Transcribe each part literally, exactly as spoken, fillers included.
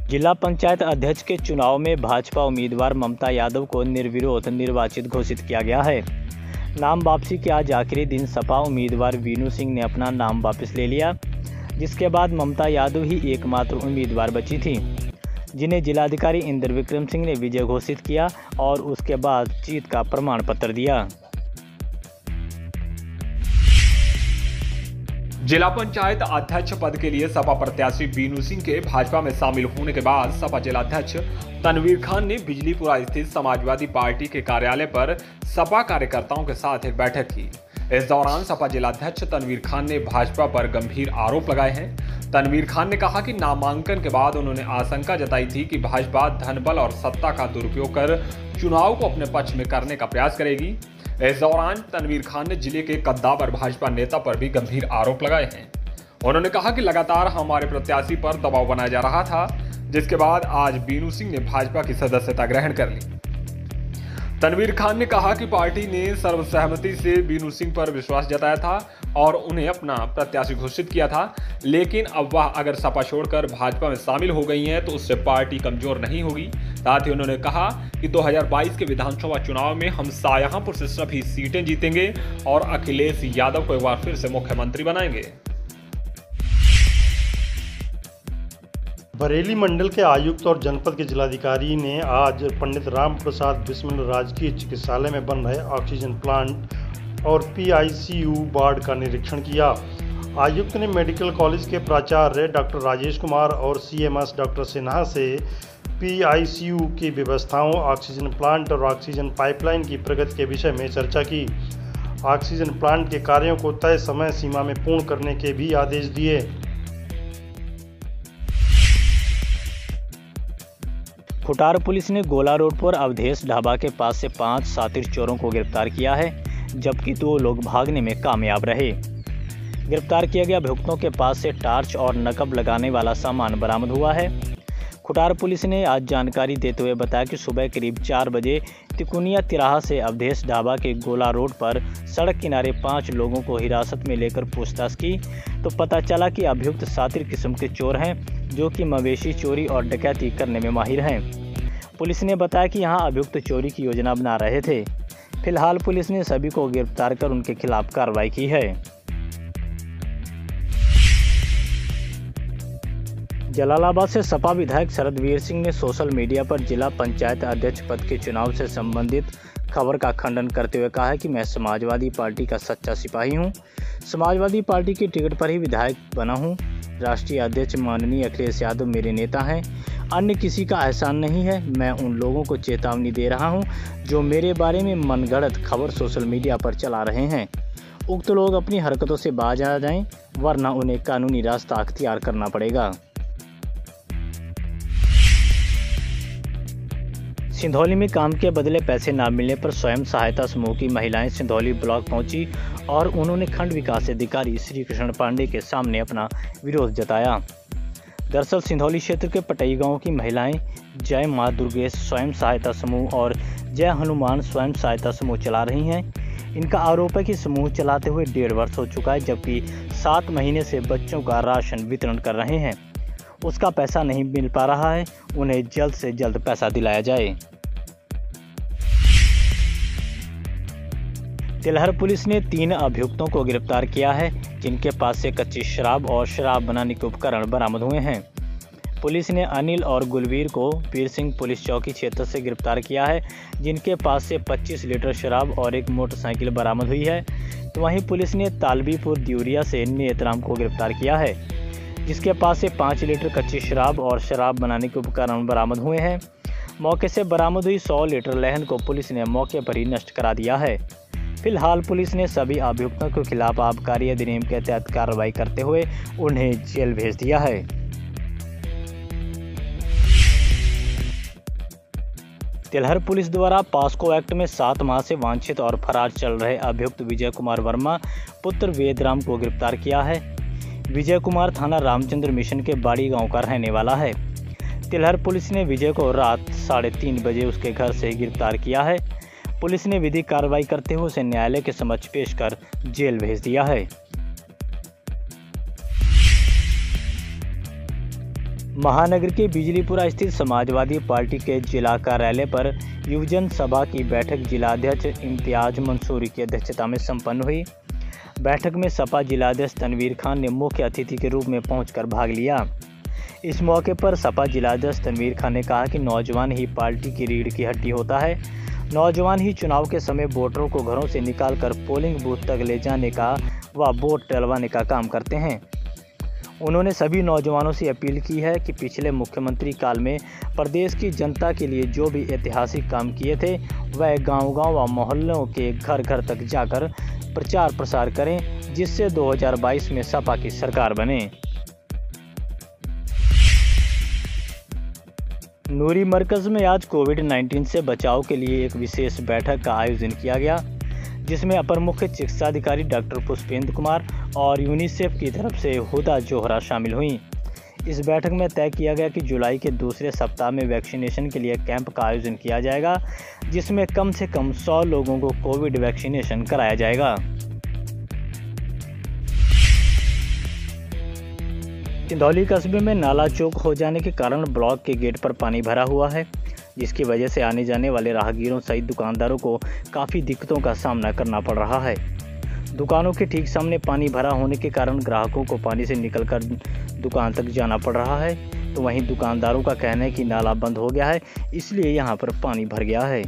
जिला पंचायत अध्यक्ष के चुनाव में भाजपा उम्मीदवार ममता यादव को निर्विरोध निर्वाचित घोषित किया गया है। नाम वापसी के आज आखिरी दिन सपा उम्मीदवार वीनू सिंह ने अपना नाम वापस ले लिया, जिसके बाद ममता यादव ही एकमात्र उम्मीदवार बची थी, जिन्हें जिलाधिकारी इंद्र विक्रम सिंह ने विजय घोषित किया और उसके बाद जीत का प्रमाण पत्र दिया। जिला पंचायत अध्यक्ष पद के लिए सपा प्रत्याशी वीनू सिंह के भाजपा में शामिल होने के बाद सपा जिलाध्यक्ष तनवीर खान ने बिजलीपुरा स्थित समाजवादी पार्टी के कार्यालय पर सपा कार्यकर्ताओं के साथ एक बैठक की। इस दौरान सपा जिलाध्यक्ष तनवीर खान ने भाजपा पर गंभीर आरोप लगाए हैं। तनवीर खान ने कहा कि नामांकन के बाद उन्होंने आशंका जताई थी कि भाजपा धनबल और सत्ता का दुरुपयोग कर चुनाव को अपने पक्ष में करने का प्रयास करेगी। इस दौरान तनवीर खान ने जिले के कद्दावर भाजपा नेता पर भी गंभीर आरोप लगाए हैं। उन्होंने कहा कि लगातार हमारे प्रत्याशी पर दबाव बनाया जा रहा था, जिसके बाद आज वीनू सिंह ने भाजपा की सदस्यता ग्रहण कर ली। तनवीर खान ने कहा कि पार्टी ने सर्वसहमति से वीनू सिंह पर विश्वास जताया था और उन्हें अपना प्रत्याशी घोषित किया था, लेकिन अब वह अगर सपा छोड़कर भाजपा में शामिल हो गई हैं तो उससे पार्टी कमजोर नहीं होगी। साथ ही उन्होंने कहा कि दो हज़ार बाईस के विधानसभा चुनाव में हम शाहजहांपुर से सभी सीटें जीतेंगे और अखिलेश यादव को एक बार फिर से मुख्यमंत्री बनाएंगे। बरेली मंडल के आयुक्त और जनपद के जिलाधिकारी ने आज पंडित राम प्रसाद बिस्मिल राजकीय चिकित्सालय में बन रहे ऑक्सीजन प्लांट और पीआईसीयू वार्ड का निरीक्षण किया। आयुक्त ने मेडिकल कॉलेज के प्राचार्य डॉक्टर राजेश कुमार और सीएमएस डॉक्टर सिन्हा से पीआईसीयू की व्यवस्थाओं, ऑक्सीजन प्लांट और ऑक्सीजन पाइपलाइन की प्रगति के विषय में चर्चा की। ऑक्सीजन प्लांट के कार्यों को तय समय सीमा में पूर्ण करने के भी आदेश दिए। खुटार पुलिस ने गोला रोड पर अवधेश ढाबा के पास से पांच सातिर चोरों को गिरफ्तार किया है, जबकि दो लोग भागने में कामयाब रहे। गिरफ्तार किए गए अभियुक्तों के पास से टार्च और नकब लगाने वाला सामान बरामद हुआ है। खुटार पुलिस ने आज जानकारी देते हुए बताया कि सुबह करीब चार बजे तिकुनिया तिराहा से अवधेश ढाबा के गोला रोड पर सड़क किनारे पांच लोगों को हिरासत में लेकर पूछताछ की तो पता चला कि अभियुक्त सातिर किस्म के चोर हैं, जो कि मवेशी चोरी और डकैती करने में माहिर हैं। पुलिस ने बताया कि यहां अभियुक्त चोरी की योजना बना रहे थे। फिलहाल पुलिस ने सभी को गिरफ्तार कर उनके खिलाफ कार्रवाई की है। जलालाबाद से सपा विधायक शरदवीर सिंह ने सोशल मीडिया पर जिला पंचायत अध्यक्ष पद के चुनाव से संबंधित खबर का खंडन करते हुए कहा है कि मैं समाजवादी पार्टी का सच्चा सिपाही हूं। समाजवादी पार्टी की टिकट पर ही विधायक बना हूं। राष्ट्रीय अध्यक्ष माननीय अखिलेश यादव मेरे नेता हैं, अन्य किसी का एहसान नहीं है। मैं उन लोगों को चेतावनी दे रहा हूं जो मेरे बारे में मनगढ़ंत खबर सोशल मीडिया पर चला रहे हैं। उक्त लोग अपनी हरकतों से बाज आ जाएं, वरना उन्हें कानूनी रास्ता अख्तियार करना पड़ेगा। सिंधौली में काम के बदले पैसे न मिलने पर स्वयं सहायता समूह की महिलाएं सिंधौली ब्लॉक पहुंची और उन्होंने खंड विकास अधिकारी श्री कृष्ण पांडे के सामने अपना विरोध जताया। दरअसल सिंधौली क्षेत्र के पटई गांव की महिलाएं जय मां दुर्गेश स्वयं सहायता समूह और जय हनुमान स्वयं सहायता समूह चला रही हैं। इनका आरोप है कि समूह चलाते हुए डेढ़ वर्ष हो चुका है, जबकि सात महीने से बच्चों का राशन वितरण कर रहे हैं। उसका पैसा नहीं मिल पा रहा है, उन्हें जल्द से जल्द पैसा दिलाया जाए। तिलहर पुलिस ने तीन अभियुक्तों को गिरफ्तार किया है, जिनके पास से कच्ची शराब और शराब बनाने के उपकरण बरामद हुए हैं। पुलिस ने अनिल और गुलवीर को पीर सिंह पुलिस चौकी क्षेत्र से गिरफ्तार किया है, जिनके पास से पच्चीस लीटर शराब और एक मोटरसाइकिल बरामद हुई है। तो वहीं पुलिस ने तालबीपुर दियोरिया से नेतराम को गिरफ्तार किया है, जिसके पास से पाँच लीटर कच्ची शराब और शराब बनाने के उपकरण बरामद हुए हैं। मौके से बरामद हुई सौ लीटर लहन को पुलिस ने मौके पर ही नष्ट करा दिया है। फिलहाल पुलिस ने सभी अभियुक्तों के खिलाफ आबकारी अधिनियम के तहत कार्रवाई करते हुए उन्हें जेल भेज दिया है। तिलहर पुलिस द्वारा पास्को एक्ट में सात माह से वांछित और फरार चल रहे अभियुक्त विजय कुमार वर्मा पुत्र वेदराम को गिरफ्तार किया है। विजय कुमार थाना रामचंद्र मिशन के बाड़ी गांव का रहने वाला है। तिलहर पुलिस ने विजय को रात साढ़े तीन बजे उसके घर से गिरफ्तार किया है। पुलिस ने विधिक कार्रवाई करते हुए उसे न्यायालय के समक्ष पेश कर जेल भेज दिया है। महानगर के बिजलीपुरा स्थित समाजवादी पार्टी के जिला कार्यालय पर युवजन सभा की बैठक जिलाध्यक्ष इम्तियाज मंसूरी की अध्यक्षता में संपन्न हुई। बैठक में सपा जिलाध्यक्ष तनवीर खान ने मुख्य अतिथि के रूप में पहुंचकर भाग लिया। इस मौके पर सपा जिलाध्यक्ष तनवीर खान ने कहा कि नौजवान ही पार्टी की रीढ़ की हड्डी होता है। नौजवान ही चुनाव के समय वोटरों को घरों से निकालकर पोलिंग बूथ तक ले जाने का व वोट टलवाने का काम करते हैं। उन्होंने सभी नौजवानों से अपील की है कि पिछले मुख्यमंत्री काल में प्रदेश की जनता के लिए जो भी ऐतिहासिक काम किए थे वह गांव-गांव व मोहल्लों के घर घर तक जाकर प्रचार प्रसार करें, जिससे दो हज़ार बाईस में सपा की सरकार बने। नूरी मरकज़ में आज कोविड उन्नीस से बचाव के लिए एक विशेष बैठक का आयोजन किया गया, जिसमें अपर मुख्य चिकित्साधिकारी डॉक्टर पुष्पेंद्र कुमार और यूनिसेफ की तरफ से हुदा जोहरा शामिल हुई। इस बैठक में तय किया गया कि जुलाई के दूसरे सप्ताह में वैक्सीनेशन के लिए कैंप का आयोजन किया जाएगा, जिसमें कम से कम सौ लोगों को कोविड वैक्सीनेशन कराया जाएगा। चिंदौली कस्बे में नाला चौक हो जाने के कारण ब्लॉक के गेट पर पानी भरा हुआ है, जिसकी वजह से आने जाने वाले राहगीरों सहित दुकानदारों को काफ़ी दिक्कतों का सामना करना पड़ रहा है। दुकानों के ठीक सामने पानी भरा होने के कारण ग्राहकों को पानी से निकलकर दुकान तक जाना पड़ रहा है, तो वहीं दुकानदारों का कहना है कि नाला बंद हो गया है, इसलिए यहां पर पानी भर गया है।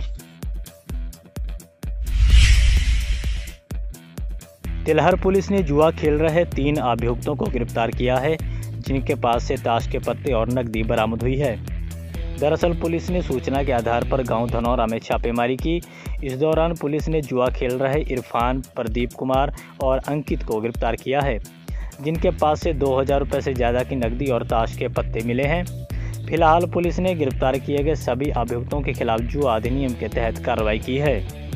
तिलहर पुलिस ने जुआ खेल रहे तीन अभियुक्तों को गिरफ्तार किया है, जिनके पास से ताश के पत्ते और नकदी बरामद हुई है। दरअसल पुलिस ने सूचना के आधार पर गांव धनौरा में छापेमारी की। इस दौरान पुलिस ने जुआ खेल रहे इरफान, प्रदीप कुमार और अंकित को गिरफ्तार किया है, जिनके पास से दो हज़ार रुपये से ज़्यादा की नकदी और ताश के पत्ते मिले हैं। फिलहाल पुलिस ने गिरफ्तार किए गए सभी अभियुक्तों के खिलाफ जुआ अधिनियम के तहत कार्रवाई की है।